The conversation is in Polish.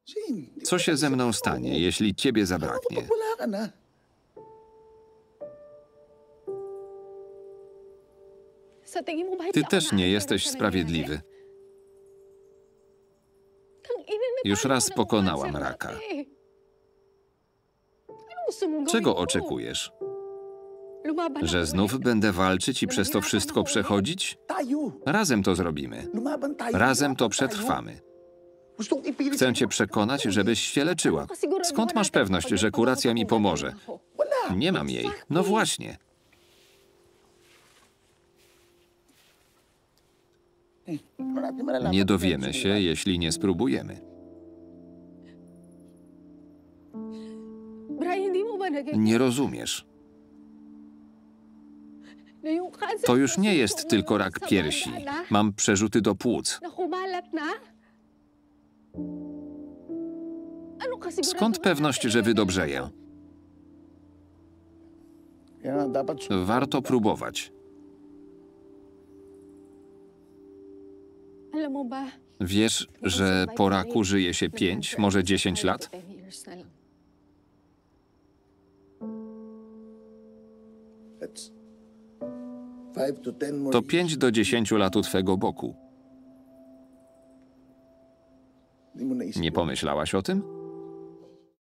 Co się ze mną stanie, jeśli ciebie zabraknie? Ty też nie jesteś sprawiedliwy. Już raz pokonałam raka. Czego oczekujesz? Że znów będę walczyć i przez to wszystko przechodzić? Razem to zrobimy. Razem to przetrwamy. Chcę cię przekonać, żebyś się leczyła. Skąd masz pewność, że kuracja mi pomoże? Nie mam jej. No właśnie. Nie dowiemy się, jeśli nie spróbujemy. Nie rozumiesz. To już nie jest tylko rak piersi. Mam przerzuty do płuc. Skąd pewność, że wydobrzeję? Warto próbować. Wiesz, że po raku żyje się 5, może 10 lat? To 5 do 10 lat u twego boku. Nie pomyślałaś o tym?